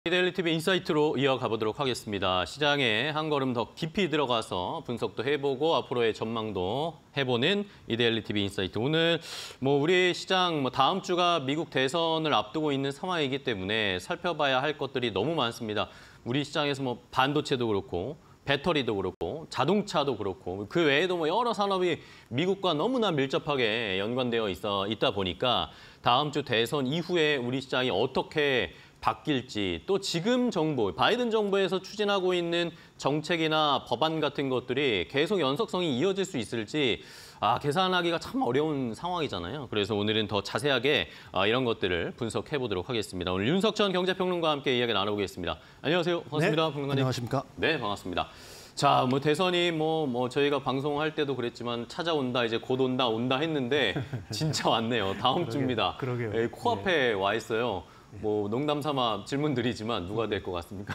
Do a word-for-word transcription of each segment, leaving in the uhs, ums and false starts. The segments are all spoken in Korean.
이데일리티비 인사이트로 이어가 보도록 하겠습니다. 시장에 한 걸음 더 깊이 들어가서 분석도 해보고 앞으로의 전망도 해보는 이데일리티비 인사이트. 오늘 뭐 우리 시장 뭐 다음 주가 미국 대선을 앞두고 있는 상황이기 때문에 살펴봐야 할 것들이 너무 많습니다. 우리 시장에서 뭐 반도체도 그렇고 배터리도 그렇고 자동차도 그렇고 그 외에도 뭐 여러 산업이 미국과 너무나 밀접하게 연관되어 있어 있다 보니까 다음 주 대선 이후에 우리 시장이 어떻게 바뀔지, 또 지금 정부, 바이든 정부에서 추진하고 있는 정책이나 법안 같은 것들이 계속 연속성이 이어질 수 있을지 아, 계산하기가 참 어려운 상황이잖아요. 그래서 오늘은 더 자세하게 아, 이런 것들을 분석해 보도록 하겠습니다. 오늘 윤석천 경제평론가와 함께 이야기 나눠보겠습니다. 안녕하세요. 반갑습니다. 네, 평론가님. 안녕하십니까. 네, 반갑습니다. 자, 뭐 대선이 뭐, 뭐 저희가 방송할 때도 그랬지만 찾아온다, 이제 곧 온다, 온다 했는데 진짜 왔네요. 다음 주입니다. 그러게요. 예, 코앞에 네. 와 있어요. 뭐 농담 삼아 질문 드리지만 누가 될 것 같습니까?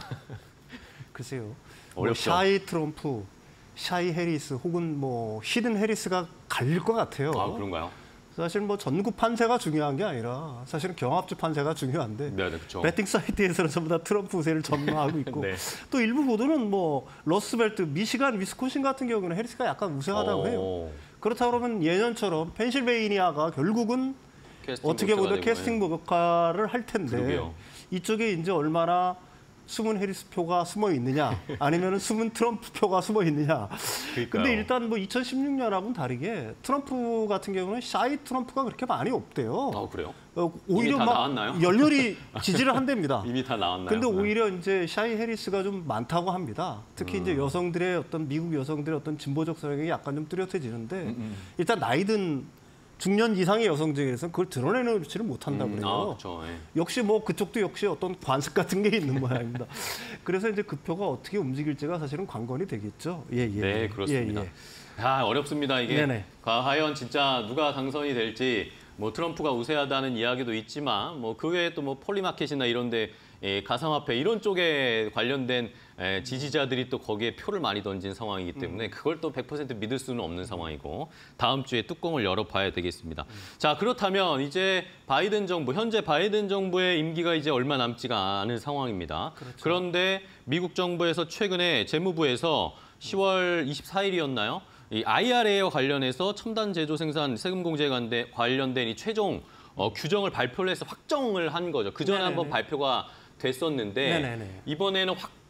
글쎄요. 어렵죠. 뭐 샤이 트럼프, 샤이 해리스 혹은 뭐 히든 해리스가 갈릴 것 같아요. 아, 그런가요? 사실 뭐 전구 판세가 중요한 게 아니라 사실은 경합주 판세가 중요한데 네, 네, 그렇죠. 배팅 사이트에서는 전부 다 트럼프 우세를 전망하고 있고 네. 또 일부 보도는 뭐 러스벨트, 미시간, 위스콘신 같은 경우는 해리스가 약간 우세하다고 오. 해요. 그렇다 그러면 예년처럼 펜실베이니아가 결국은 어떻게 보면 캐스팅 역할을 할 텐데 그러게요. 이쪽에 이제 얼마나 숨은 해리스 표가 숨어 있느냐 아니면 숨은 트럼프 표가 숨어 있느냐. 근데 일단 뭐 이천십육 년하고는 다르게 트럼프 같은 경우는 샤이 트럼프가 그렇게 많이 없대요. 아, 그래요? 어, 오히려 이미 다 막 나왔나요? 열렬히 지지를 한답니다. 이미 다 나왔나요? 근데 오히려 이제 샤이 해리스가 좀 많다고 합니다. 특히 음. 이제 여성들의 어떤 미국 여성들의 어떤 진보적 성향이 약간 좀 뚜렷해지는데 음, 음. 일단 나이든 중년 이상의 여성 중에서는 그걸 드러내지를 못한다고 그래요. 음, 아, 그렇죠. 예. 역시 뭐 그쪽도 역시 어떤 관습 같은 게 있는 모양입니다. 그래서 이제 그 표가 어떻게 움직일지가 사실은 관건이 되겠죠. 예, 예. 네, 그렇습니다. 예, 예. 아, 어렵습니다. 이게 네네. 과연 진짜 누가 당선이 될지 뭐 트럼프가 우세하다는 이야기도 있지만 뭐 그 외에 또 뭐 폴리마켓이나 이런데 예, 가상화폐 이런 쪽에 관련된 예, 지지자들이 또 거기에 표를 많이 던진 상황이기 때문에 그걸 또 백 퍼센트 믿을 수는 없는 상황이고 다음 주에 뚜껑을 열어봐야 되겠습니다. 자, 그렇다면 이제 바이든 정부, 현재 바이든 정부의 임기가 이제 얼마 남지가 않은 상황입니다. 그렇죠. 그런데 미국 정부에서 최근에 재무부에서 시월 이십사일이었나요? 이 아이알에이와 관련해서 첨단 제조 생산 세금 공제에 관련된 이 최종 어, 규정을 발표를 해서 확정을 한 거죠. 그 전에 한번 발표가 됐었는데 네네네. 이번에는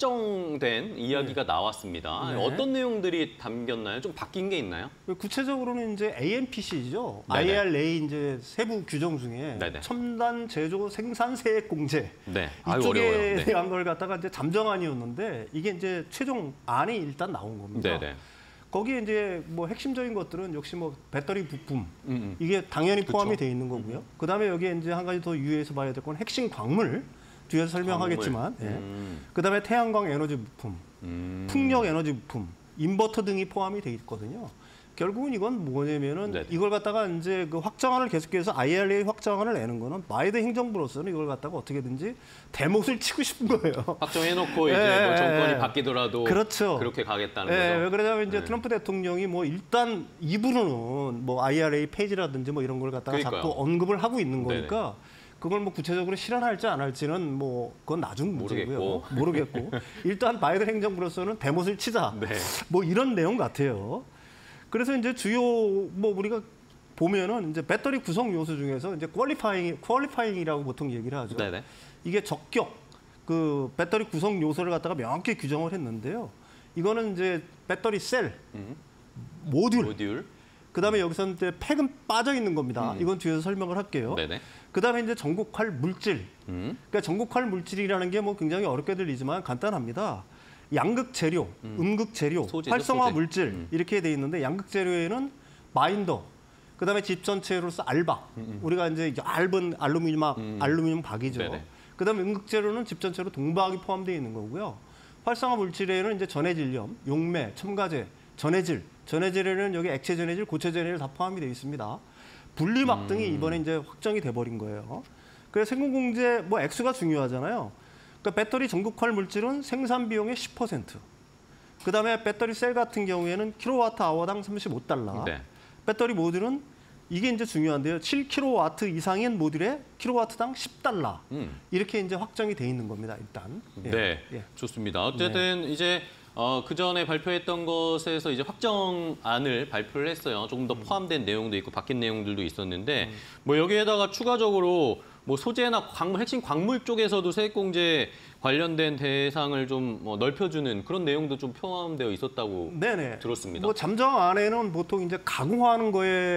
확정된 이야기가 네. 나왔습니다. 네. 어떤 내용들이 담겼나요? 좀 바뀐 게 있나요? 구체적으로는 이제 에이엠피씨죠. 아이알에이 이제 세부 규정 중에 네네. 첨단 제조 생산 세액 공제 네. 이쪽에 네. 대한 걸 갖다가 이제 잠정안이었는데 이게 이제 최종 안이 일단 나온 겁니다. 네네. 거기에 이제 뭐 핵심적인 것들은 역시 뭐 배터리 부품 음음. 이게 당연히 포함이 그쵸. 돼 있는 거고요. 음. 그다음에 여기에 이제 한 가지 더 유의해서 봐야 될 건 핵심 광물 뒤에서 설명하겠지만, 예. 음. 그다음에 태양광 에너지 부품, 음. 풍력 에너지 부품, 인버터 등이 포함이 돼 있거든요. 결국은 이건 뭐냐면은 네네. 이걸 갖다가 이제 그 확정안을 계속해서 아이알에이 확정안을 내는 거는 바이든 행정부로서는 이걸 갖다가 어떻게든지 대못을 치고 싶은 거예요. 확정해놓고 이제 네. 뭐 정권이 바뀌더라도 그렇죠. 그렇게 가겠다는 네. 거죠. 왜 그러냐면 이제 네. 트럼프 대통령이 뭐 일단 입으로는 뭐 아이알에이 폐지라든지 뭐 이런 걸 갖다가 그러니까요. 자꾸 언급을 하고 있는 거니까. 네네. 그걸 뭐 구체적으로 실현할지 안 할지는 뭐 그건 나중 문제고요. 모르겠고, 모르겠고. 일단 바이든 행정부로서는 대못을 치자. 네. 뭐 이런 내용 같아요. 그래서 이제 주요 뭐 우리가 보면은 이제 배터리 구성 요소 중에서 이제 퀄리파잉 퀄리파잉이라고 보통 얘기를 하죠. 네네. 이게 적격 그 배터리 구성 요소를 갖다가 명확히 규정을 했는데요. 이거는 이제 배터리 셀, 음. 모듈. 모듈. 그다음에 여기서 이제 팩은 빠져 있는 겁니다. 음. 이건 뒤에서 설명을 할게요. 네네. 그다음에 이제 전국활 물질. 음. 그러니까 전국활 물질이라는 게 뭐 굉장히 어렵게 들리지만 간단합니다. 양극 재료, 음. 음극 재료, 소재죠, 활성화 소재. 물질 음. 이렇게 돼 있는데 양극 재료에는 바인더, 그다음에 집 전체로서 알박. 음. 우리가 이제 얇은 알루미늄 음. 알루미늄 박이죠. 네네. 그다음에 음극 재료는 집 전체로 동박이 포함되어 있는 거고요. 활성화 물질에는 이제 전해질염, 용매, 첨가제, 전해질, 전해질에는 여기 액체 전해질, 고체 전해질 다 포함이 되어 있습니다. 분리막 음. 등이 이번에 이제 확정이 돼 버린 거예요. 그래서 세금 공제 뭐 액수가 중요하잖아요. 그러니까 배터리 전국활 물질은 생산 비용의 십 퍼센트. 그다음에 배터리 셀 같은 경우에는 킬로와트 아워당 삼십오 달러. 네. 배터리 모듈은 이게 이제 중요한데요. 칠 킬로와트 이상인 모듈에 킬로와트당 십 달러 음. 이렇게 이제 확정이 돼 있는 겁니다. 일단. 예. 네, 예. 좋습니다. 어쨌든 네. 이제 어, 그 전에 발표했던 것에서 이제 확정안을 발표를 했어요. 조금 더 포함된 내용도 있고 바뀐 내용들도 있었는데 음. 뭐 여기에다가 추가적으로 뭐 소재나 광물, 핵심 광물 쪽에서도 세액공제 관련된 대상을 좀 뭐 넓혀주는 그런 내용도 좀 포함되어 있었다고 네네. 들었습니다. 뭐 잠정 안에는 보통 이제 가공하는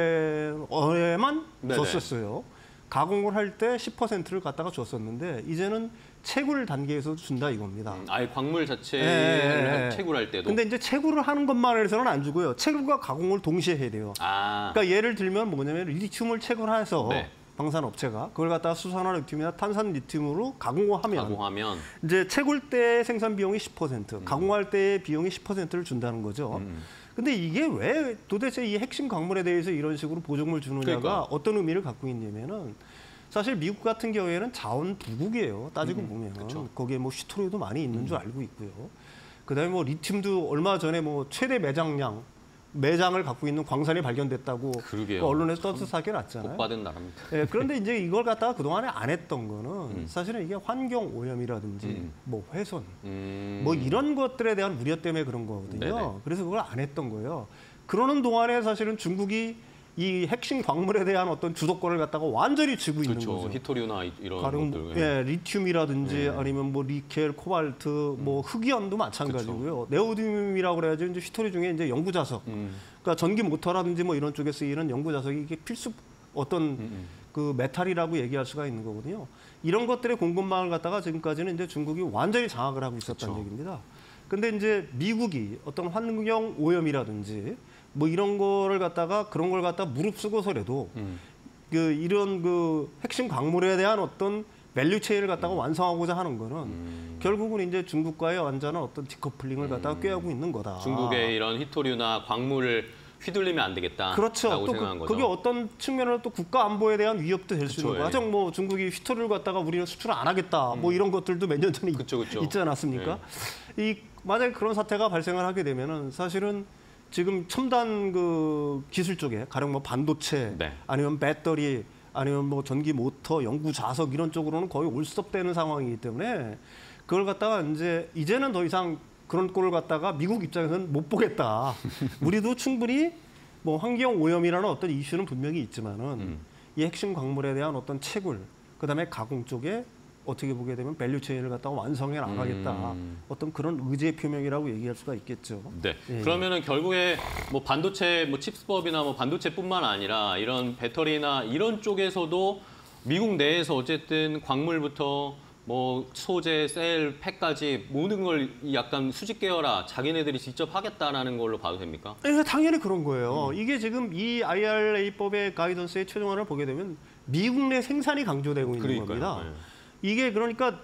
거에만 줬었어요. 가공을 할 때 십 퍼센트를 갖다가 줬었는데 이제는 채굴 단계에서 준다 이겁니다. 음, 아예 광물 자체를 네. 채굴할 때도. 근데 이제 채굴을 하는 것만 해서는 안 주고요. 채굴과 가공을 동시에 해야 돼요. 아. 그러니까 예를 들면 뭐냐면 리튬을 채굴해서 네. 방산업체가 그걸 갖다가 수산화 리튬이나 탄산 리튬으로 가공하면, 가공하면 이제 채굴 때 생산 비용이 십 퍼센트, 음. 가공할 때 비용이 십 퍼센트를 준다는 거죠. 음. 근데 이게 왜 도대체 이 핵심 광물에 대해서 이런 식으로 보조금을 주느냐가 그러니까. 어떤 의미를 갖고 있냐면은 사실 미국 같은 경우에는 자원 부국이에요. 따지고 음. 보면 그쵸. 거기에 뭐 휘토리도 많이 있는 음. 줄 알고 있고요. 그다음에 뭐 리튬도 얼마 전에 뭐 최대 매장량 매장을 갖고 있는 광산이 발견됐다고 그 언론에서 떠들썩하게 났잖아요. 복 받은 나라입니다. 네, 그런데 이제 이걸 갖다가 그동안에 안 했던 거는 음. 사실은 이게 환경 오염이라든지 음. 뭐 훼손 음. 뭐 이런 것들에 대한 우려 때문에 그런 거거든요. 네네. 그래서 그걸 안 했던 거예요. 그러는 동안에 사실은 중국이 이 핵심 광물에 대한 어떤 주도권을 갖다가 완전히 쥐고 그렇죠. 있는 거죠. 히토리나 이런 가령, 것들. 예, 리튬이라든지 네. 아니면 뭐 니켈, 코발트, 음. 뭐 흑이온도 마찬가지고요. 그쵸. 네오디듐이라고 그래야죠. 이제 히토리 중에 이제 연구 자석. 음. 그러니까 전기 모터라든지 뭐 이런 쪽에 쓰이는 연구 자석이 이게 필수 어떤 음. 그 메탈이라고 얘기할 수가 있는 거거든요. 이런 것들의 공급망을 갖다가 지금까지는 이제 중국이 완전히 장악을 하고 있었다는 그쵸. 얘기입니다. 근데 이제 미국이 어떤 환경 오염이라든지 뭐 이런 거를 갖다가 그런 걸 갖다 무릅쓰고서라도 음. 그 이런 그 핵심 광물에 대한 어떤 밸류 체인을 갖다가 음. 완성하고자 하는 거는 음. 결국은 이제 중국과의 완전한 어떤 디커플링을 음. 갖다가 꾀하고 있는 거다. 중국의 이런 히토류나 광물을 휘둘리면 안 되겠다. 그렇죠. 또 그, 그게 어떤 측면으로 또 국가 안보에 대한 위협도 될 수 있는 거야. 가령 뭐 중국이 휘토류를 갖다가 우리는 수출 안 하겠다. 음. 뭐 이런 것들도 몇 년 전에 그쵸, 그쵸. 있지 않았습니까? 네. 이 만약에 그런 사태가 발생을 하게 되면은 사실은 지금 첨단 그 기술 쪽에 가령 뭐 반도체 네. 아니면 배터리 아니면 뭐 전기 모터 연구 자석 이런 쪽으로는 거의 올스톱되는 상황이기 때문에 그걸 갖다가 이제 이제는 더 이상 그런 꼴을 갖다가 미국 입장에서는 못 보겠다. 우리도 충분히 뭐 환경 오염이라는 어떤 이슈는 분명히 있지만은 음. 이 핵심 광물에 대한 어떤 채굴 그다음에 가공 쪽에 어떻게 보게 되면 밸류 체인을 갖다가 완성해 나가겠다. 음. 어떤 그런 의지의 표명이라고 얘기할 수가 있겠죠. 네. 예. 그러면은 결국에 뭐 반도체 뭐 칩스법이나 뭐 반도체뿐만 아니라 이런 배터리나 이런 쪽에서도 미국 내에서 어쨌든 광물부터 뭐 소재, 셀, 팩까지 모든 걸 약간 수직 계열화 자기네들이 직접 하겠다라는 걸로 봐도 됩니까? 네, 당연히 그런 거예요. 음. 이게 지금 이 아이알에이법의 가이던스의 최종안을 보게 되면 미국 내 생산이 강조되고 있는 그러니까요. 겁니다. 네. 이게 그러니까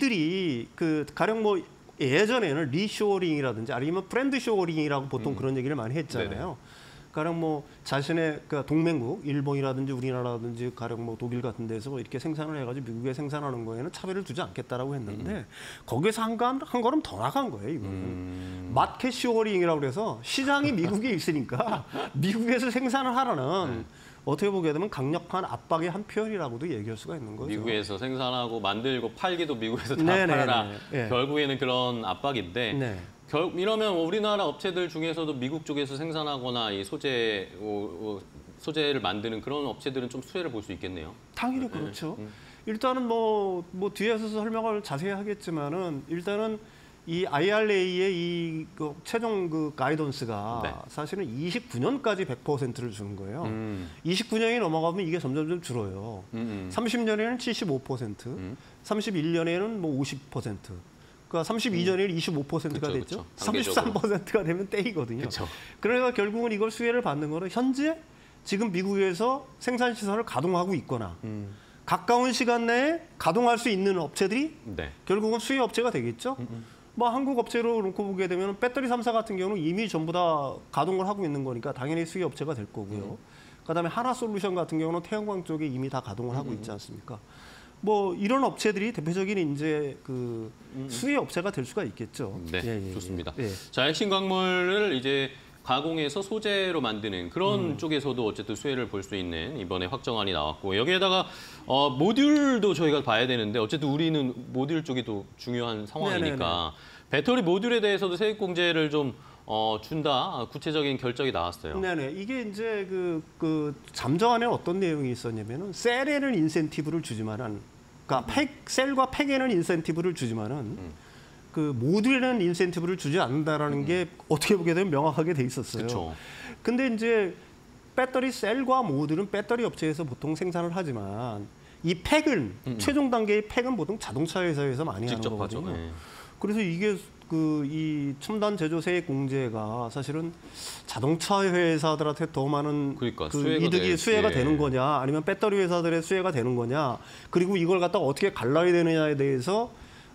니들이 그 가령 뭐 예전에는 리쇼어링이라든지 아니면 브랜드 쇼어링이라고 보통 음. 그런 얘기를 많이 했잖아요. 네네. 가령 뭐 자신의 그 동맹국 일본이라든지 우리나라라든지 가령 뭐 독일 같은 데서 이렇게 생산을 해가지고 미국에 생산하는 거에는 차별을 두지 않겠다라고 했는데 음. 거기서 한, 한, 한 걸음 더 나간 거예요. 이거는 음. 마켓 쇼어링이라고 그래서 시장이 미국에 있으니까 미국에서 생산을 하라는 네. 어떻게 보게 되면 강력한 압박의 한 표현이라고도 얘기할 수가 있는 거죠. 미국에서 생산하고 만들고 팔기도 미국에서 다 네네네. 팔아라. 네. 결국에는 그런 압박인데 네. 결, 이러면 우리나라 업체들 중에서도 미국 쪽에서 생산하거나 이 소재, 오, 오, 소재를 만드는 그런 업체들은 좀 수혜를 볼 수 있겠네요. 당연히 그렇죠. 네. 일단은 뭐, 뭐 뒤에서 설명을 자세히 하겠지만은 일단은 이 아이알에이의 이 그 최종 그 가이던스가 네. 사실은 이십구 년까지 백 퍼센트를 주는 거예요. 음. 이십구 년이 넘어가면 이게 점점점 줄어요. 음음. 삼십 년에는 칠십오 퍼센트, 음. 삼십일 년에는 뭐 오십 퍼센트. 그러니까 삼십이 년에는 음. 이십오 퍼센트가 그쵸, 됐죠. 그쵸. 삼십삼 퍼센트가 되면 땡이거든요. 그쵸. 그러니까 결국은 이걸 수혜를 받는 거는 현재 지금 미국에서 생산 시설을 가동하고 있거나 음. 가까운 시간 내에 가동할 수 있는 업체들이 네. 결국은 수혜 업체가 되겠죠. 음음. 뭐 한국 업체로 놓고 보게 되면 배터리 삼 사 같은 경우는 이미 전부 다 가동을 하고 있는 거니까 당연히 수혜 업체가 될 거고요. 음. 그다음에 하나솔루션 같은 경우는 태양광 쪽에 이미 다 가동을 음. 하고 있지 않습니까? 뭐 이런 업체들이 대표적인 이제 그 음. 수혜 업체가 될 수가 있겠죠. 네, 예, 예, 좋습니다. 예. 자, 핵심 광물을 이제 가공해서 소재로 만드는 그런 음. 쪽에서도 어쨌든 수혜를 볼 수 있는 이번에 확정안이 나왔고 여기에다가 어, 모듈도 저희가 봐야 되는데 어쨌든 우리는 모듈 쪽이 또 중요한 상황이니까 네네네. 배터리 모듈에 대해서도 세액공제를 좀 어, 준다 구체적인 결정이 나왔어요. 네네. 이게 이제 그, 그 잠정안에 어떤 내용이 있었냐면은 셀에는 인센티브를 주지만은 그러니까 음. 팩, 셀과 팩에는 인센티브를 주지만은 음. 그 모듈에는 인센티브를 주지 않는다라는 음. 게 어떻게 보게 되면 명확하게 돼 있었어요. 그쵸. 근데 이제 배터리 셀과 모듈은 배터리 업체에서 보통 생산을 하지만 이 팩은 음. 최종 단계의 팩은 보통 자동차 회사에서 많이 하는 거거든요. 네. 그래서 이게 그 이 첨단 제조 세액 공제가 사실은 자동차 회사들한테 더 많은 그러니까, 그 수혜가 이득이 돼. 수혜가 예. 되는 거냐, 아니면 배터리 회사들의 수혜가 되는 거냐, 그리고 이걸 갖다가 어떻게 갈라야 되느냐에 대해서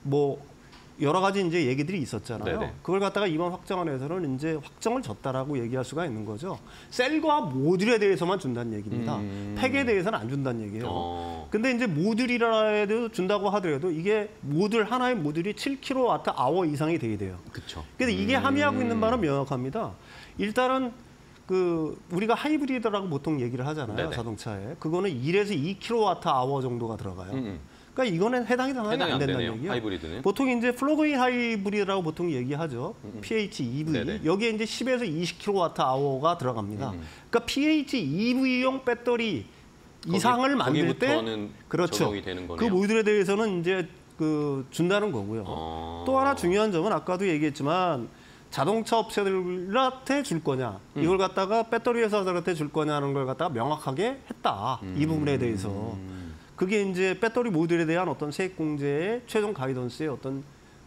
뭐 여러 가지 이제 얘기들이 있었잖아요. 네네. 그걸 갖다가 이번 확정안에서는 이제 확정을 줬다라고 얘기할 수가 있는 거죠. 셀과 모듈에 대해서만 준다는 얘기입니다. 음. 팩에 대해서는 안 준다는 얘기예요. 어. 근데 이제 모듈이라 해도 준다고 하더라도 이게 모듈 하나의 모듈이 칠 킬로와트 아워 이상이 돼야 돼요. 그렇죠. 그래서 이게 음. 함의하고 있는 바는 명확합니다. 일단은 그 우리가 하이브리드라고 보통 얘기를 하잖아요. 네네. 자동차에. 그거는 일에서 이 킬로와트 아워 정도가 들어가요. 음. 그러니까 이거는 해당이 당연히 해당이 안 안 된다는 되네요. 얘기예요. 하이브리드는. 보통 이제 플러그인 하이브리드라고 보통 얘기하죠. 음. 피에이치이브이. 네네. 여기에 이제 십에서 이십 킬로와트 아워가 들어갑니다. 음. 그러니까 피에이치이브이용 배터리 이상을 만들 때 그렇죠. 적용이 되는 그 거네요. 모듈에 대해서는 이제 그 준다는 거고요. 어... 또 하나 중요한 점은 아까도 얘기했지만 자동차 업체들한테 줄 거냐, 음. 이걸 갖다가 배터리 회사들한테 줄 거냐는 걸 갖다가 명확하게 했다. 이 부분에 대해서. 음. 그게 이제 배터리 모듈에 대한 어떤 세액 공제의 최종 가이던스의 어떤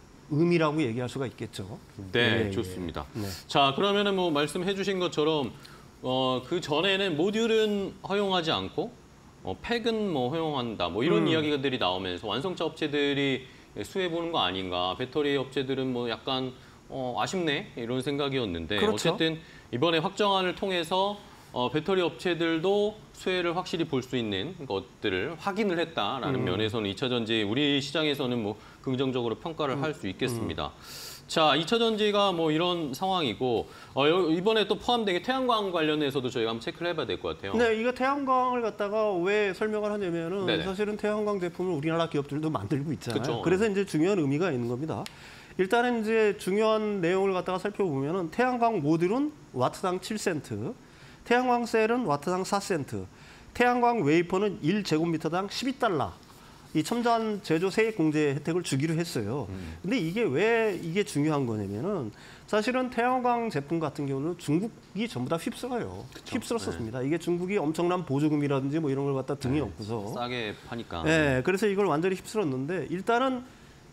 의미라고 얘기할 수가 있겠죠. 네, 예, 좋습니다. 예. 네. 자, 그러면은 뭐 말씀해 주신 것처럼 어, 그 전에는 모듈은 허용하지 않고 어, 팩은 뭐 허용한다. 뭐 이런 음. 이야기들이 나오면서 완성차 업체들이 수혜 보는 거 아닌가. 배터리 업체들은 뭐 약간 어, 아쉽네 이런 생각이었는데 그렇죠. 어쨌든 이번에 확정안을 통해서 어, 배터리 업체들도 수혜를 확실히 볼 수 있는 것들을 확인을 했다라는 음. 면에서는 이 차 전지 우리 시장에서는 뭐 긍정적으로 평가를 음. 할 수 있겠습니다. 음. 자, 이 차 전지가 뭐 이런 상황이고 어, 이번에 또 포함된 게 태양광 관련해서도 저희가 한번 체크를 해봐야 될 것 같아요. 네, 이거 태양광을 갖다가 왜 설명을 하냐면은 네네. 사실은 태양광 제품을 우리나라 기업들도 만들고 있잖아요. 그쵸. 그래서 이제 중요한 의미가 있는 겁니다. 일단은 이제 중요한 내용을 갖다가 살펴보면은 태양광 모듈은 와트당 칠 센트, 태양광 셀은 와트당 사 센트, 태양광 웨이퍼는 일 제곱미터당 십이 달러. 이 첨단 제조 세액 공제 혜택을 주기로 했어요. 음. 근데 이게 왜 이게 중요한 거냐면은 사실은 태양광 제품 같은 경우는 중국이 전부 다 휩쓸어요. 그쵸. 휩쓸었었습니다. 네. 이게 중국이 엄청난 보조금이라든지 뭐 이런 걸 갖다 등에 네. 얹고서 싸게 파니까. 네, 그래서 이걸 완전히 휩쓸었는데 일단은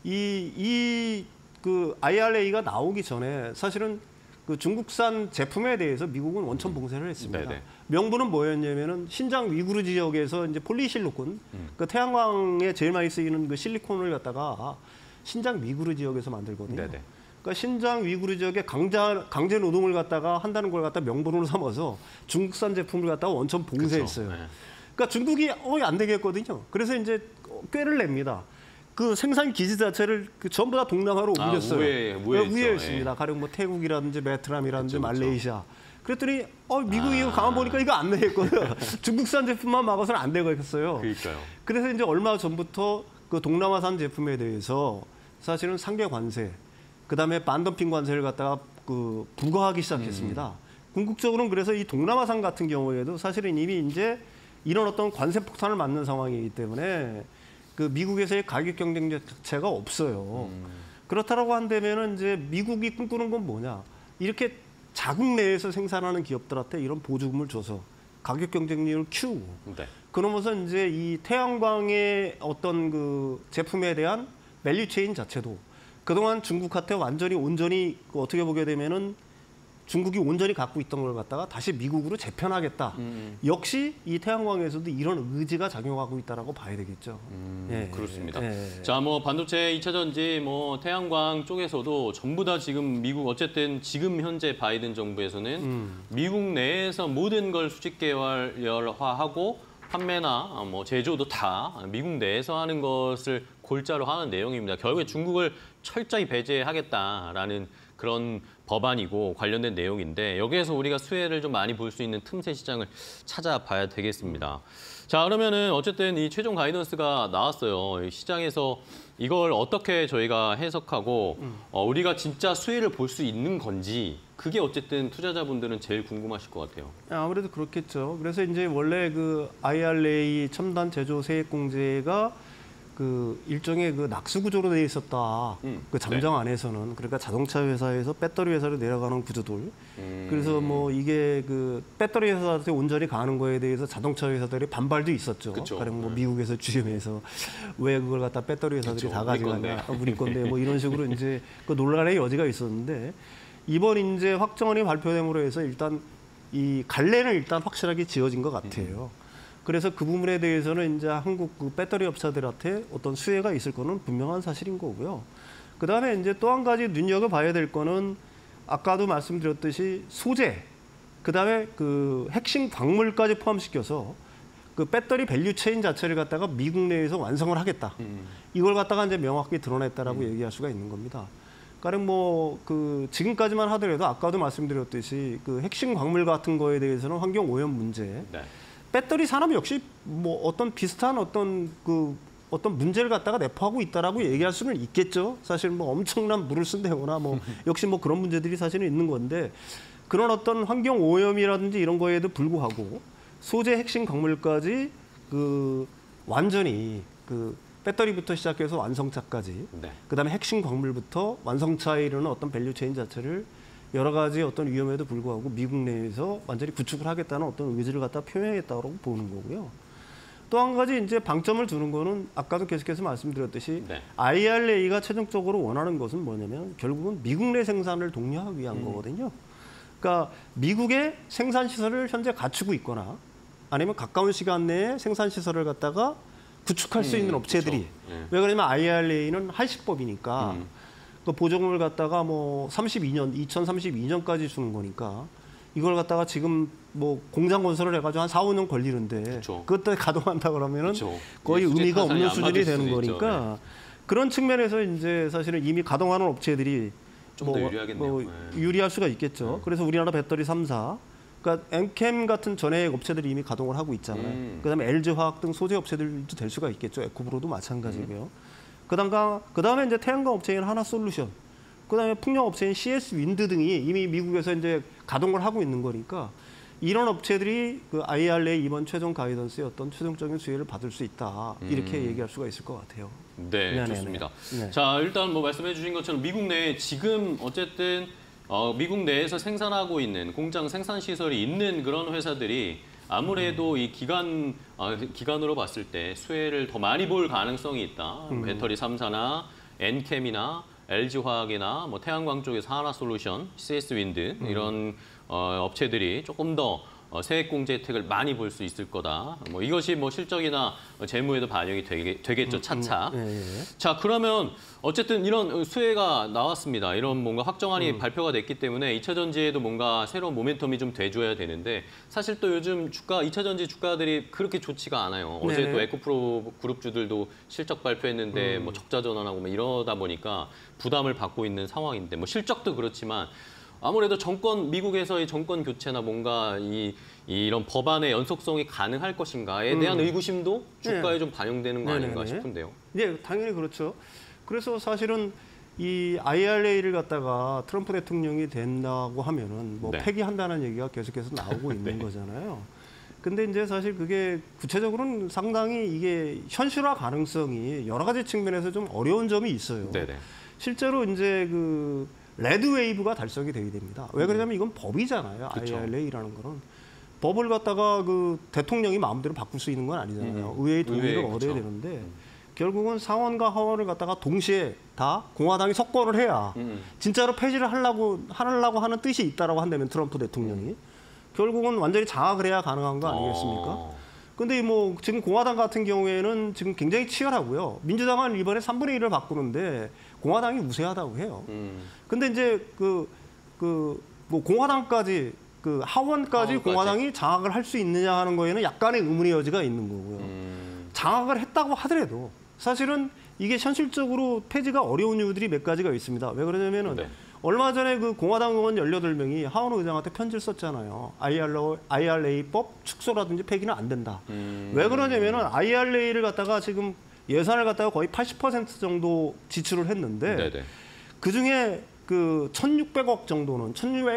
이 이 그 아이알에이가 나오기 전에 사실은 그 중국산 제품에 대해서 미국은 원천 봉쇄를 했습니다. 네네. 명분은 뭐였냐면은 신장 위구르 지역에서 이제 폴리실리콘, 음. 그 태양광에 제일 많이 쓰이는 그 실리콘을 갖다가 신장 위구르 지역에서 만들거든요. 네네. 그러니까 신장 위구르 지역에 강제 강제 노동을 갖다가 한다는 걸 갖다 명분으로 삼아서 중국산 제품을 갖다가 원천 봉쇄했어요. 네. 그러니까 중국이 어이 안 되겠거든요. 그래서 이제 꾀를 냅니다. 그 생산 기지 자체를 그 전부 다 동남아로 옮겼어요. 아, 우회, 우회 우회에 있습니다. 가령 뭐 태국이라든지 베트남이라든지 그쵸, 말레이시아. 그랬더니 어 미국이 아. 이거 가만 보니까 이거 안 되겠거든요. 중국산 제품만 막아서는 안 되겠어요. 그러니까요. 그래서 이제 얼마 전부터 그 동남아산 제품에 대해서 사실은 상계 관세, 그다음에 반덤핑 관세를 갖다가 그 부과하기 시작했습니다. 음. 궁극적으로는 그래서 이 동남아산 같은 경우에도 사실은 이미 이제 이런 어떤 관세 폭탄을 맞는 상황이기 때문에 그 미국에서의 가격 경쟁 자체가 없어요. 음. 그렇다라고 한다면은 이제 미국이 꿈꾸는 건 뭐냐? 이렇게 자국 내에서 생산하는 기업들한테 이런 보조금을 줘서 가격 경쟁력을 키우고, 네. 그러면서 이제 이 태양광의 어떤 그 제품에 대한 밸류 체인 자체도 그동안 중국한테 완전히 온전히 어떻게 보게 되면은 중국이 온전히 갖고 있던 걸 갖다가 다시 미국으로 재편하겠다. 음. 역시 이 태양광에서도 이런 의지가 작용하고 있다라고 봐야 되겠죠. 음, 예, 그렇습니다. 예. 자, 뭐 반도체 이 차 전지, 뭐 태양광 쪽에서도 전부 다 지금 미국 어쨌든 지금 현재 바이든 정부에서는 음. 미국 내에서 모든 걸 수직 계열화하고 판매나 뭐 제조도 다 미국 내에서 하는 것을 골자로 하는 내용입니다. 결국에 중국을 철저히 배제하겠다라는 그런 법안이고 관련된 내용인데 여기에서 우리가 수혜를 좀 많이 볼 수 있는 틈새 시장을 찾아봐야 되겠습니다. 자, 그러면은 어쨌든 이 최종 가이던스가 나왔어요. 시장에서 이걸 어떻게 저희가 해석하고 음. 어, 우리가 진짜 수혜를 볼 수 있는 건지 그게 어쨌든 투자자분들은 제일 궁금하실 것 같아요. 아무래도 그렇겠죠. 그래서 이제 원래 그 아이알에이 첨단 제조 세액 공제가 그 일종의 그 낙수 구조로 되어 있었다. 음, 그 잠정 네. 안에서는 그러니까 자동차 회사에서 배터리 회사로 내려가는 구조들. 음. 그래서 뭐 이게 그 배터리 회사한테 온전히 가는 거에 대해서 자동차 회사들이 반발도 있었죠. 가령 뭐 네. 미국에서 주임해서 왜 그걸 갖다 배터리 회사들이 그쵸. 다 가져가냐, 우리 건데 뭐 이런 식으로 이제 그 논란의 여지가 있었는데 이번 이제 확정안이 발표됨으로 해서 일단 이 갈래는 일단 확실하게 지어진 것 같아요. 음. 그래서 그 부분에 대해서는 이제 한국 그 배터리 업체들한테 어떤 수혜가 있을 거는 분명한 사실인 거고요. 그 다음에 이제 또 한 가지 눈여겨봐야 될 거는 아까도 말씀드렸듯이 소재, 그 다음에 그 핵심 광물까지 포함시켜서 그 배터리 밸류 체인 자체를 갖다가 미국 내에서 완성을 하겠다. 음. 이걸 갖다가 이제 명확히 드러냈다라고 음. 얘기할 수가 있는 겁니다. 가령 뭐 그 지금까지만 하더라도 아까도 말씀드렸듯이 그 핵심 광물 같은 거에 대해서는 환경 오염 문제. 네. 배터리 산업 역시 뭐 어떤 비슷한 어떤 그 어떤 문제를 갖다가 내포하고 있다라고 얘기할 수는 있겠죠. 사실 뭐 엄청난 물을 쓴다거나 뭐 역시 뭐 그런 문제들이 사실은 있는 건데 그런 어떤 환경 오염이라든지 이런 거에도 불구하고 소재 핵심 광물까지 그 완전히 그 배터리부터 시작해서 완성차까지 네. 그다음에 핵심 광물부터 완성차에 이르는 어떤 밸류 체인 자체를 여러 가지 어떤 위험에도 불구하고 미국 내에서 완전히 구축을 하겠다는 어떤 의지를 갖다 표명했다고 보는 거고요. 또 한 가지 이제 방점을 두는 거는 아까도 계속해서 말씀드렸듯이 네. 아이알에이가 최종적으로 원하는 것은 뭐냐면 결국은 미국 내 생산을 독려하기 위한 음. 거거든요. 그러니까 미국의 생산 시설을 현재 갖추고 있거나 아니면 가까운 시간 내에 생산 시설을 갖다가 구축할 음, 수 있는 업체들이 그렇죠. 네. 왜 그러냐면 아이알에이는 할식법이니까 음. 그 보조금을 갖다가 뭐 삼십이 년, 이천삼십이 년까지 주는 거니까 이걸 갖다가 지금 뭐 공장 건설을 해가지고 한 사, 오 년 걸리는데 그쵸. 그때 가동한다 그러면은 그쵸. 거의 의미가 없는 수준이 되는 거니까 네. 그런 측면에서 이제 사실은 이미 가동하는 업체들이 좀 더 뭐, 유리하겠네요. 뭐 네. 유리할 수가 있겠죠. 네. 그래서 우리나라 배터리 삼 사, 그러니까 엠캠 같은 전해액 업체들이 이미 가동을 하고 있잖아요. 음. 그다음에 엘지화학 등 소재 업체들도 될 수가 있겠죠. 에코브로도 마찬가지고요. 음. 그다음에 그다음에 이제 태양광 업체인 하나솔루션, 그다음에 풍력 업체인 씨에스 윈드 등이 이미 미국에서 이제 가동을 하고 있는 거니까 이런 업체들이 그 아이알에이 이번 최종 가이던스의 어떤 최종적인 수혜를 받을 수 있다 이렇게 음. 얘기할 수가 있을 것 같아요. 네, 네네네. 좋습니다. 네. 자, 일단 뭐 말씀해주신 것처럼 미국 내에 지금 어쨌든 어, 미국 내에서 생산하고 있는 공장 생산 시설이 있는 그런 회사들이 아무래도 음. 이 기간, 어, 기간으로 봤을 때 수혜를 더 많이 볼 가능성이 있다. 음. 배터리 삼 사나 엔캠이나 엘지화학이나 뭐 태양광 쪽에서 하나솔루션, 씨에스 윈드 음. 이런 어, 업체들이 조금 더 어, 세액공제 혜택을 많이 볼 수 있을 거다. 뭐 이것이 뭐 실적이나 재무에도 반영이 되게, 되겠죠, 차차. 음, 음, 예, 예. 자, 그러면 어쨌든 이런 수혜가 나왔습니다. 이런 뭔가 확정안이 음. 발표가 됐기 때문에 이 차 전지에도 뭔가 새로운 모멘텀이 좀 돼줘야 되는데 사실 또 요즘 주가, 이 차 전지 주가들이 그렇게 좋지가 않아요. 어제 네. 또 에코프로 그룹주들도 실적 발표했는데 음. 뭐 적자 전환하고 뭐 이러다 보니까 부담을 받고 있는 상황인데 뭐 실적도 그렇지만 아무래도 정권, 미국에서의 정권 교체나 뭔가 이, 이런 법안의 연속성이 가능할 것인가에 대한 음. 의구심도 주가에 네. 좀 반영되는 거 아닌가 네네네. 싶은데요. 네, 당연히 그렇죠. 그래서 사실은 이 아이알에이를 갖다가 트럼프 대통령이 된다고 하면은 뭐 네. 폐기한다는 얘기가 계속해서 나오고 있는 네. 거잖아요. 근데 이제 사실 그게 구체적으로는 상당히 이게 현실화 가능성이 여러 가지 측면에서 좀 어려운 점이 있어요. 네네. 실제로 이제 그 레드 웨이브가 달성이 되게 됩니다. 왜 그러냐면 이건 법이잖아요. 그쵸. 아이알에이라는 거는. 법을 갖다가 그 대통령이 마음대로 바꿀 수 있는 건 아니잖아요. 음. 의회의 동의를 의회, 얻어야 그쵸. 되는데 음. 결국은 상원과 하원을 갖다가 동시에 다 공화당이 석권을 해야 음. 진짜로 폐지를 하려고, 하려고 하는 뜻이 있다라고 한다면 트럼프 대통령이 음. 결국은 완전히 장악을 해야 가능한 거 아니겠습니까? 어. 근데 뭐 지금 공화당 같은 경우에는 지금 굉장히 치열하고요. 민주당은 이번에 삼분의 일을 바꾸는데 공화당이 우세하다고 해요. 음. 근데 이제 그, 그, 뭐 공화당까지, 그 하원까지, 하원까지 공화당이 장악을 할 수 있느냐 하는 거에는 약간의 의문의 여지가 있는 거고요. 음. 장악을 했다고 하더라도 사실은 이게 현실적으로 폐지가 어려운 이유들이 몇 가지가 있습니다. 왜 그러냐면은 네. 얼마 전에 그 공화당 의원 열여덟 명이 하원 의장한테 편지를 썼잖아요. 아이알에이법 축소라든지 폐기는 안 된다. 음. 왜 그러냐면은 아이알에이를 갖다가 지금 예산을 갖다가 거의 팔십 퍼센트 정도 지출을 했는데 네네. 그중에 그 천육백억 정도는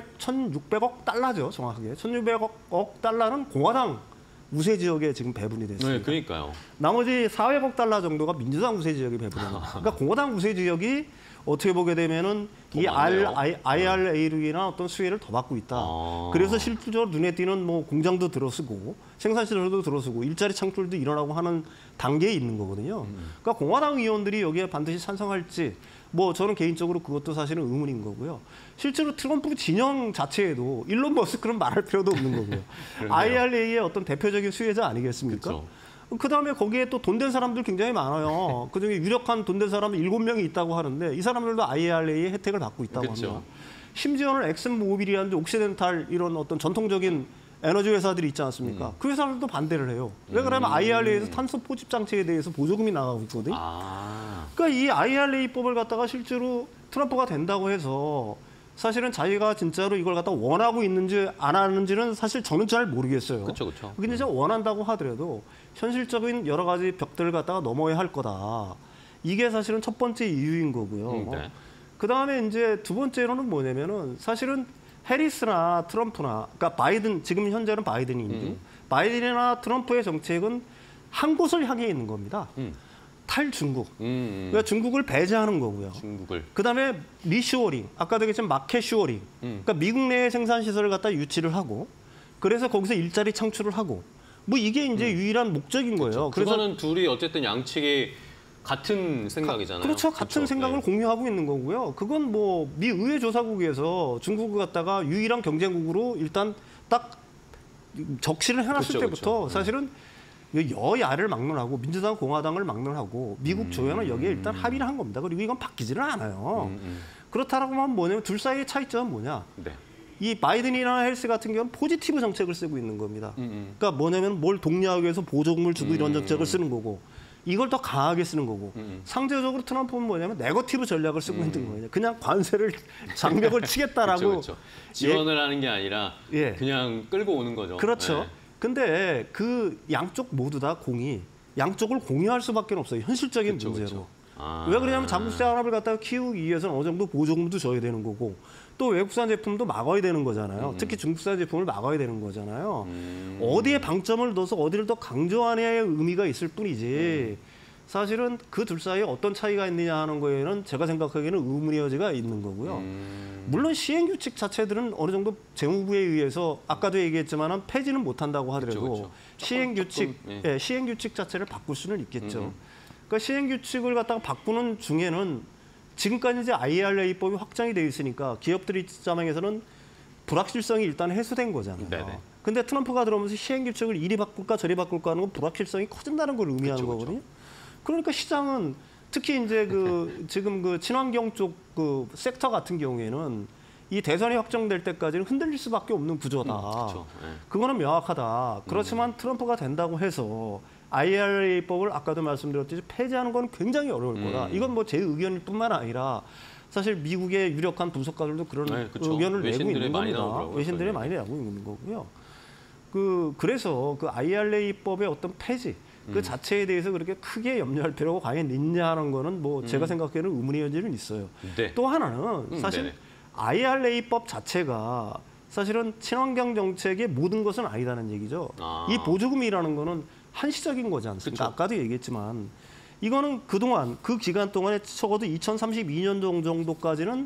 천육백억 달러죠, 정확하게. 천육백억 달러는 공화당 우세 지역에 지금 배분이 됐습니다. 네, 그러니까요. 나머지 사백억 달러 정도가 민주당 우세 지역에 배분합니다. 그러니까 공화당 우세 지역이 어떻게 보게 되면은 이 아이알에이로 인한 어떤 수혜를 더 받고 있다. 아. 그래서 실질적으로 눈에 띄는 뭐 공장도 들어서고 생산시설도 들어서고 일자리 창출도 일어나고 하는 단계에 있는 거거든요. 그러니까 공화당 의원들이 여기에 반드시 찬성할지 뭐 저는 개인적으로 그것도 사실은 의문인 거고요. 실제로 트럼프 진영 자체에도 일론 머스크는 말할 필요도 없는 거고요. 아이알에이의 어떤 대표적인 수혜자 아니겠습니까? 그쵸. 그다음에 거기에 또 돈 된 사람들 굉장히 많아요. 그중에 유력한 돈 된 사람 일곱 명이 있다고 하는데 이 사람들도 아이알에이의 혜택을 받고 있다고 그쵸. 합니다. 심지어는 엑슨모빌이라든지 옥시덴탈 이런 어떤 전통적인 에너지 회사들이 있지 않습니까? 음. 그 회사들도 반대를 해요. 왜 그러면 음. 아이알에이에서 탄소 포집 장치에 대해서 보조금이 나가고 있거든요. 아. 그러니까 이 아이알에이법을 갖다가 실제로 트럼프가 된다고 해서 사실은 자기가 진짜로 이걸 갖다 원하고 있는지 안 하는지는 사실 저는 잘 모르겠어요. 그렇죠, 그렇죠. 근데 진짜 원한다고 하더라도 현실적인 여러 가지 벽들을 갖다가 넘어야 할 거다. 이게 사실은 첫 번째 이유인 거고요. 음, 네. 그 다음에 이제 두 번째로는 뭐냐면은 사실은 해리스나 트럼프나, 그러니까 바이든, 지금 현재는 바이든인데 음. 바이든이나 트럼프의 정책은 한 곳을 향해 있는 겁니다. 음. 탈중국. 음, 음. 그러니까 중국을 배제하는 거고요. 중국을. 그다음에 리쇼어링. 아까도 얘기했지만 마켓 쇼어링. 음. 그러니까 미국 내에 생산 시설을 갖다 유치를 하고 그래서 거기서 일자리 창출을 하고 뭐 이게 이제 음. 유일한 목적인 거예요. 그렇죠. 그거는 둘이 어쨌든 양측이 같은 생각이잖아요. 가, 그렇죠. 같은 그렇죠. 생각을 네. 공유하고 있는 거고요. 그건 뭐 미 의회 조사국에서 중국을 갖다가 유일한 경쟁국으로 일단 딱 적시를 해놨을 그렇죠, 때부터 그렇죠. 사실은 여야를 막론하고 민주당 공화당을 막론하고 미국 음. 조연은 여기에 일단 합의를 한 겁니다. 그리고 이건 바뀌지는 않아요. 음, 음. 그렇다라고 하면 뭐냐면 둘 사이의 차이점은 뭐냐. 네. 이 바이든이나 헬스 같은 경우는 포지티브 정책을 쓰고 있는 겁니다. 음, 음. 그러니까 뭐냐면 뭘 독려하기 위해서 보조금을 주고 음. 이런 정책을 쓰는 거고 이걸 더 강하게 쓰는 거고 음. 상대적으로 트럼프는 뭐냐면 네거티브 전략을 쓰고 음. 있는 거예요. 그냥 관세를 장벽을 치겠다라고 그렇죠, 그렇죠. 지원을 예. 하는 게 아니라 예. 그냥 끌고 오는 거죠. 그렇죠. 네. 근데 그 양쪽 모두 다 공이 양쪽을 공유할 수밖에 없어요. 현실적인 그쵸, 문제로. 그쵸. 아. 왜 그러냐면 자국산 산업을 갖다가 키우기 위해서는 어느 정도 보조금도 줘야 되는 거고 또 외국산 제품도 막아야 되는 거잖아요. 음. 특히 중국산 제품을 막아야 되는 거잖아요. 음. 어디에 방점을 넣어서 어디를 더 강조하느냐의 의미가 있을 뿐이지 음. 사실은 그 둘 사이에 어떤 차이가 있느냐 하는 거에는 제가 생각하기에는 의문의 여지가 있는 거고요. 음. 물론 시행규칙 자체들은 어느 정도 재무부에 의해서 아까도 얘기했지만 폐지는 못한다고 하더라도 그쵸, 그쵸. 시행규칙, 조금, 예. 예, 시행규칙 자체를 바꿀 수는 있겠죠. 음. 그러니까 시행규칙을 갖다가 바꾸는 중에는 지금까지 이제 아이알에이법이 확정이 되어 있으니까 기업들 입장에서는 불확실성이 일단 해소된 거잖아요. 네네. 근데 트럼프가 들어오면서 시행규칙을 이리 바꿀까 저리 바꿀까 하는 건 불확실성이 커진다는 걸 의미하는 그쵸, 거거든요. 그쵸. 그러니까 시장은 특히 이제 그 지금 그 친환경 쪽 그 섹터 같은 경우에는 이 대선이 확정될 때까지는 흔들릴 수밖에 없는 구조다. 음, 그렇죠. 네. 그거는 명확하다. 그렇지만 음. 트럼프가 된다고 해서 아이알에이법을 아까도 말씀드렸듯이 폐지하는 건 굉장히 어려울 음. 거다. 이건 뭐 제 의견일 뿐만 아니라 사실 미국의 유력한 분석가들도 그런 네, 의견을 내고 있는 많이 겁니다. 외신들이 네. 많이 내고 있는 거고요. 그 그래서 그 아이알에이법의 어떤 폐지 그 음. 자체에 대해서 그렇게 크게 염려할 필요가 과연 있냐 하는 거는 뭐 음. 제가 생각하기에는 의문의 여지는 있어요. 네. 또 하나는 사실 음, 아이알에이법 자체가 사실은 친환경 정책의 모든 것은 아니다는 얘기죠. 아. 이 보조금이라는 거는 한시적인 거지 않습니까? 그쵸. 아까도 얘기했지만 이거는 그동안 그 기간 동안에 적어도 이천삼십이 년 정도까지는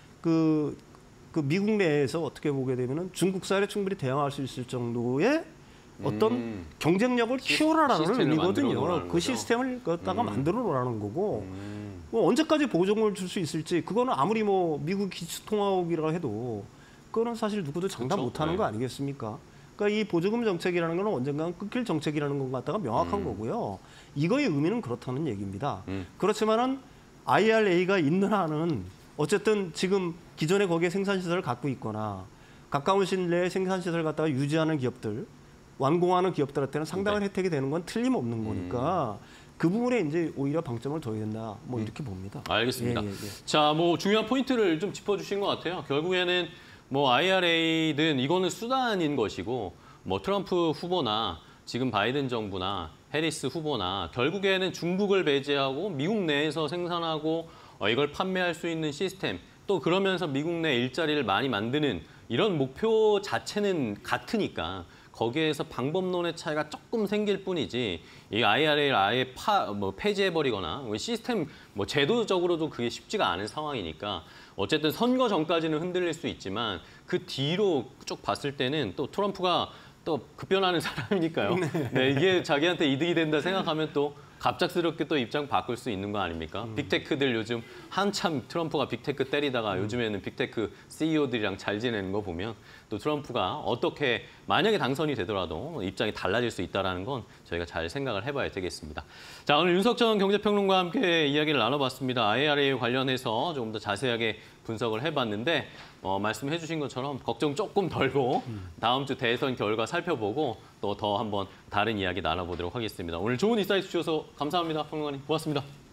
그, 그 미국 내에서 어떻게 보게 되면은 중국산에 충분히 대응할 수 있을 정도의 어떤 음. 경쟁력을 키워라라는 의미거든요. 그 시스템을 갖다가 음. 만들어 놓으라는 거고 음. 뭐 언제까지 보조금을 줄 수 있을지 그거는 아무리 뭐 미국 기초통화국이라 해도 그거는 사실 누구도 장담 그렇죠? 못하는 네. 거 아니겠습니까? 그러니까 이 보조금 정책이라는 건 언젠가는 끊길 정책이라는 것 갖다가 명확한 음. 거고요. 이거의 의미는 그렇다는 얘기입니다. 음. 그렇지만은 아이알에이가 있는 한은 어쨌든 지금 기존에 거기에 생산시설을 갖고 있거나 가까운 시일 내에 생산시설을 갖다가 유지하는 기업들 완공하는 기업들한테는 상당한 네. 혜택이 되는 건 틀림없는 거니까 음. 그 부분에 이제 오히려 방점을 둬야 된다. 뭐 이렇게 봅니다. 알겠습니다. 예, 예, 예. 자, 뭐 중요한 포인트를 좀 짚어주신 것 같아요. 결국에는 뭐 아이알에이든 이거는 수단인 것이고 뭐 트럼프 후보나 지금 바이든 정부나 해리스 후보나 결국에는 중국을 배제하고 미국 내에서 생산하고 어, 이걸 판매할 수 있는 시스템 또 그러면서 미국 내 일자리를 많이 만드는 이런 목표 자체는 같으니까 거기에서 방법론의 차이가 조금 생길 뿐이지 이 아이알에이를 아예 파, 뭐 폐지해버리거나 시스템 뭐 제도적으로도 그게 쉽지가 않은 상황이니까 어쨌든 선거 전까지는 흔들릴 수 있지만 그 뒤로 쭉 봤을 때는 또 트럼프가 또 급변하는 사람이니까요. 네, 이게 자기한테 이득이 된다 생각하면 또 갑작스럽게 또 입장 바꿀 수 있는 거 아닙니까? 음. 빅테크들 요즘 한참 트럼프가 빅테크 때리다가 음. 요즘에는 빅테크 씨이오들이랑 잘 지내는 거 보면 또 트럼프가 어떻게 만약에 당선이 되더라도 입장이 달라질 수 있다는 건 저희가 잘 생각을 해봐야 되겠습니다. 자, 오늘 윤석전 경제평론가와 함께 이야기를 나눠봤습니다. 아이알에이 관련해서 조금 더 자세하게 분석을 해봤는데 어, 말씀해 주신 것처럼 걱정 조금 덜고 다음 주 대선 결과 살펴보고 또 더 한번 다른 이야기 나눠보도록 하겠습니다. 오늘 좋은 인사이트 주셔서 감사합니다. 평론가님 고맙습니다.